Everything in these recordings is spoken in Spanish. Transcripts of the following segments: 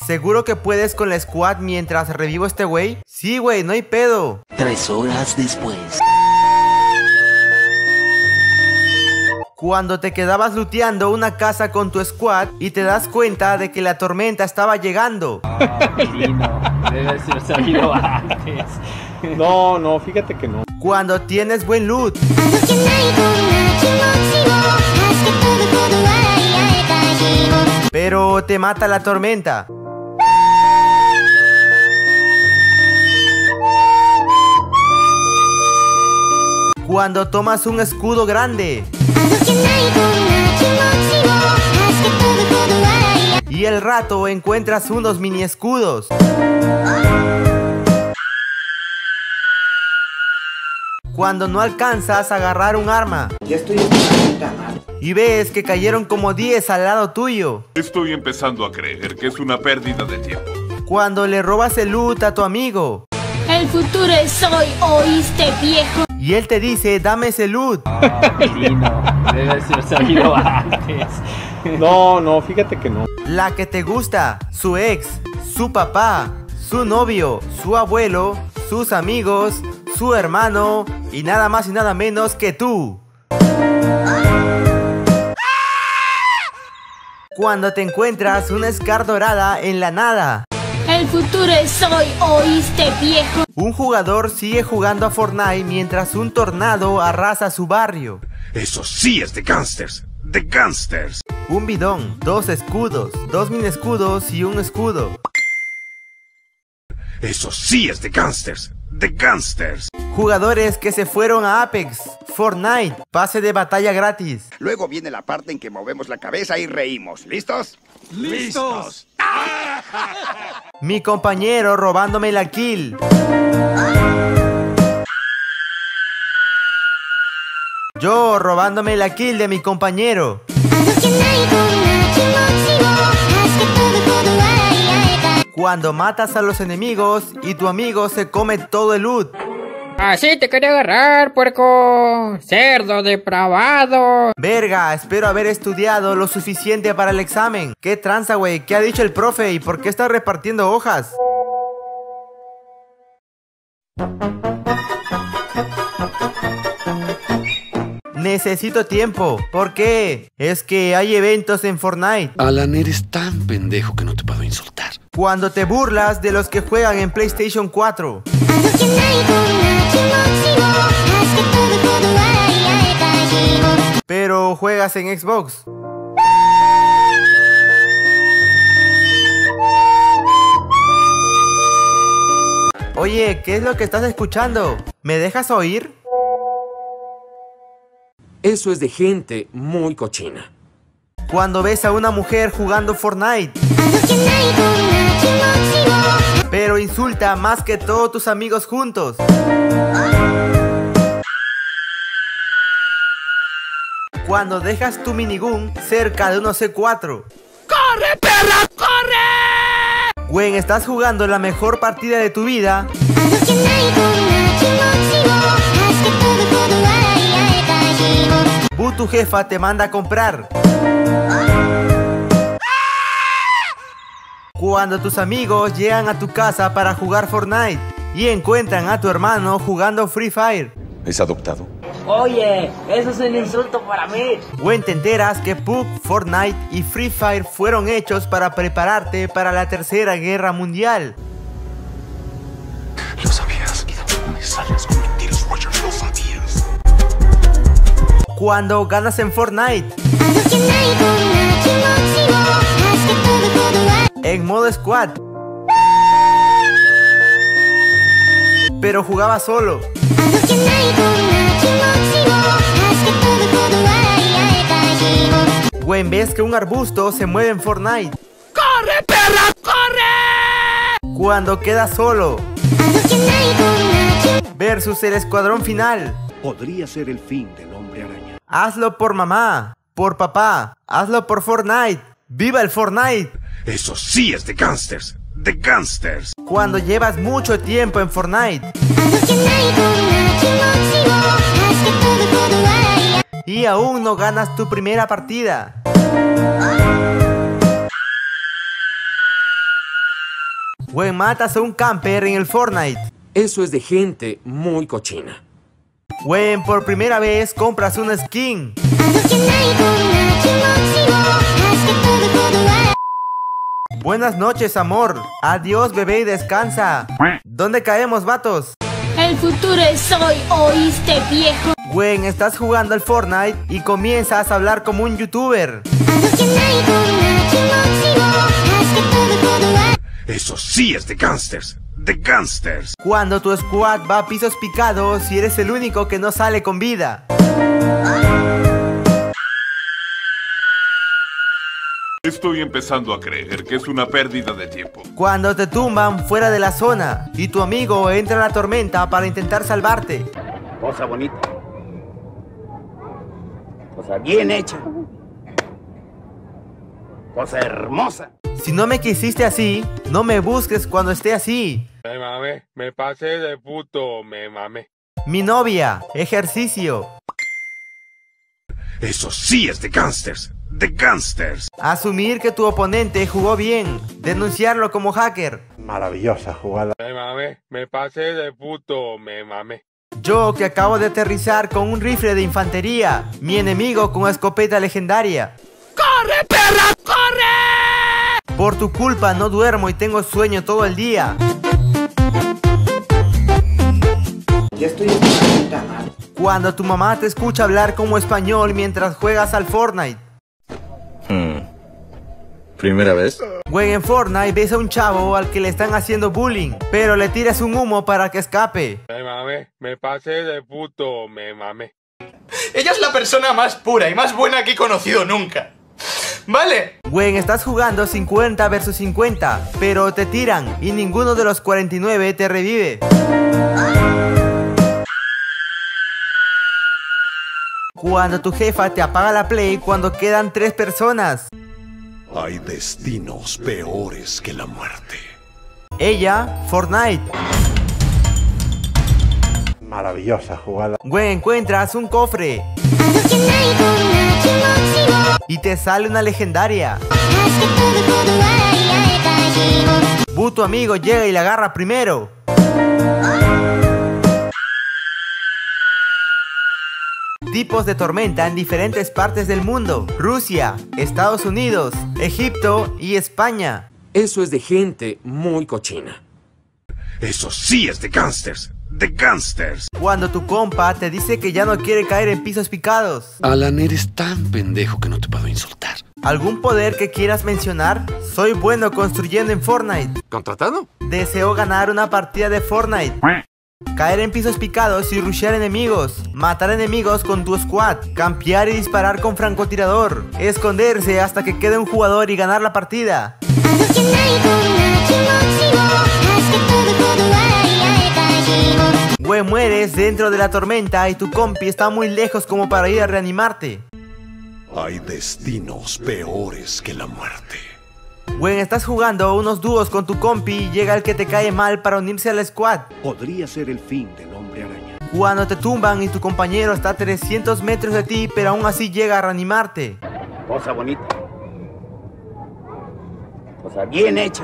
¿Seguro que puedes con la squad mientras revivo este güey? Sí, güey, no hay pedo. 3 horas después. Cuando te quedabas looteando una casa con tu squad y te das cuenta de que la tormenta estaba llegando. No, debe haber sabido antes. No, fíjate que no. Cuando tienes buen loot. Pero te mata la tormenta. Cuando tomas un escudo grande. Y al rato encuentras unos mini escudos. Cuando no alcanzas a agarrar un arma. Ya estoy mal. Y ves que cayeron como 10 al lado tuyo. Estoy empezando a creer que es una pérdida de tiempo. Cuando le robas el loot a tu amigo. El futuro es hoy, ¿oíste, viejo? Y él te dice, dame ese loot. No, debe haber sabido antes. No, fíjate que no. La que te gusta, su ex, su papá, su novio, su abuelo, sus amigos, su hermano y nada más y nada menos que tú. Cuando te encuentras una Scar dorada en la nada. El futuro es hoy, ¿oíste, viejo? Un jugador sigue jugando a Fortnite mientras un tornado arrasa su barrio. Eso sí es de gangsters. De gangsters. Un bidón, 2 escudos, 2 mini escudos y un escudo. Eso sí es de gangsters. De gangsters. Jugadores que se fueron a Apex, Fortnite, pase de batalla gratis. Luego viene la parte en que movemos la cabeza y reímos. ¿Listos? ¡Listos! Mi compañero robándome la kill. Yo robándome la kill de mi compañero. Cuando matas a los enemigos y tu amigo se come todo el loot. Así te quería agarrar, puerco. Cerdo depravado. Verga, espero haber estudiado lo suficiente para el examen. ¿Qué tranza, güey? ¿Qué ha dicho el profe? ¿Y por qué está repartiendo hojas? Necesito tiempo. ¿Por qué? Es que hay eventos en Fortnite. Alan, eres tan pendejo que no te puedo insultar. Cuando te burlas de los que juegan en PlayStation 4. Pero juegas en Xbox. Oye, ¿qué es lo que estás escuchando? ¿Me dejas oír? Eso es de gente muy cochina. Cuando ves a una mujer jugando Fortnite. Pero insulta más que todos tus amigos juntos. Cuando dejas tu minigun cerca de unos C4. ¡Corre, perra, corre! Gwen, estás jugando la mejor partida de tu vida. Tu jefa te manda a comprar. Cuando tus amigos llegan a tu casa para jugar Fortnite y encuentran a tu hermano jugando Free Fire. ¿Es adoptado? Oye, eso es un insulto para mí. Gwen, te enteras que PUBG, Fortnite y Free Fire fueron hechos para prepararte para la Tercera Guerra Mundial. Lo sabías. Me sales con mentiras, Roger. Lo sabías. Cuando ganas en Fortnite. En modo squad. Pero jugaba solo. Gwen, ves que un arbusto se mueve en Fortnite. ¡Corre, perra, corre! Cuando quedas solo. Versus el escuadrón final. Podría ser el fin del hombre araña. Hazlo por mamá, por papá, hazlo por Fortnite. ¡Viva el Fortnite! Eso sí es de gangsters. De gangsters. Cuando llevas mucho tiempo en Fortnite. Y aún no ganas tu primera partida. Güey, matas a un camper en el Fortnite. Eso es de gente muy cochina. Güey, por primera vez compras una skin. Buenas noches, amor. Adiós, bebé, y descansa. ¿Dónde caemos, vatos? El futuro es hoy, ¿oíste, viejo? Güey, estás jugando al Fortnite y comienzas a hablar como un youtuber. Eso sí es de gangsters. The Gangsters. Cuando tu squad va a pisos picados y eres el único que no sale con vida. Estoy empezando a creer que es una pérdida de tiempo. Cuando te tumban fuera de la zona y tu amigo entra a la tormenta para intentar salvarte. Cosa bonita. Cosa bien hecha. Cosa hermosa. Si no me quisiste así, no me busques cuando esté así. Me mamé, me pasé de puto, me mamé. Mi novia, ejercicio. Eso sí es de gangsters. The Gangsters. Asumir que tu oponente jugó bien. Denunciarlo como hacker. Maravillosa jugada. Me mamé, me pasé de puto, me mamé. Yo que acabo de aterrizar con un rifle de infantería. Mi enemigo con escopeta legendaria. ¡Corre, perra, corre! Por tu culpa no duermo y tengo sueño todo el día. Ya estoy en puta madre. Cuando tu mamá te escucha hablar como español mientras juegas al Fortnite. ¿Primera vez? Güey, en Fortnite ves a un chavo al que le están haciendo bullying, pero le tiras un humo para que escape. Me mamé, me pasé de puto, me mamé. Ella es la persona más pura y más buena que he conocido nunca. ¿Vale? Güey, estás jugando 50 versus 50, pero te tiran y ninguno de los 49 te revive. Cuando tu jefa te apaga la play cuando quedan 3 personas. Hay destinos peores que la muerte. Ella, Fortnite. Maravillosa jugada. Güey, encuentras un cofre. Y te sale una legendaria. Tu amigo llega y la agarra primero. Tipos de tormenta en diferentes partes del mundo. Rusia, Estados Unidos, Egipto y España. Eso es de gente muy cochina. Eso sí es de gangsters. The Gangsters. Cuando tu compa te dice que ya no quiere caer en pisos picados. Alan, eres tan pendejo que no te puedo insultar. ¿Algún poder que quieras mencionar? Soy bueno construyendo en Fortnite. ¿Contratado? Deseo ganar una partida de Fortnite. Caer en pisos picados y rushear enemigos. Matar enemigos con tu squad. Campear y disparar con francotirador. Esconderse hasta que quede un jugador y ganar la partida. Güey, mueres dentro de la tormenta y tu compi está muy lejos como para ir a reanimarte. Hay destinos peores que la muerte. Güey, estás jugando unos dúos con tu compi y llega el que te cae mal para unirse al squad. Podría ser el fin del hombre araña. Cuando te tumban y tu compañero está a 300 metros de ti, pero aún así llega a reanimarte. Cosa bonita. Cosa bien hecha.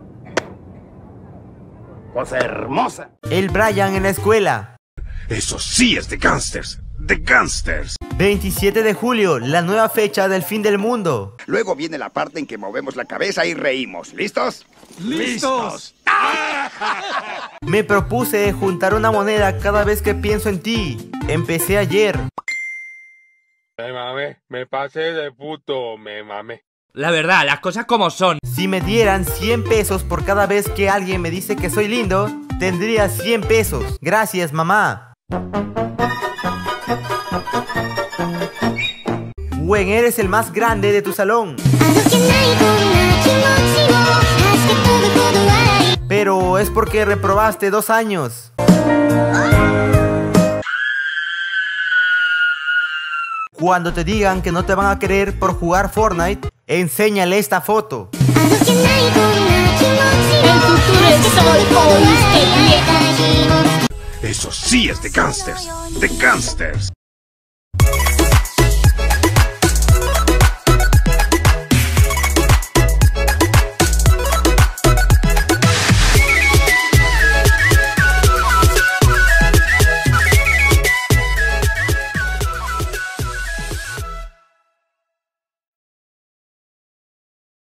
Cosa hermosa. El Brian en la escuela. Eso sí es de gangsters. The Gangsters. 27 de julio, la nueva fecha del fin del mundo. Luego viene la parte en que movemos la cabeza y reímos. ¿Listos? ¡Listos! Me propuse juntar una moneda cada vez que pienso en ti. Empecé ayer. Me mamé, me pasé de puto, me mamé. La verdad, las cosas como son. Si me dieran 100 pesos por cada vez que alguien me dice que soy lindo, tendría 100 pesos. Gracias, mamá. Güey, eres el más grande de tu salón. Pero es porque reprobaste 2 años. Cuando te digan que no te van a querer por jugar Fortnite, enséñale esta foto. El futuro es hoy, ¿oíste, viejo? Eso sí es de gangsters. The Gangsters.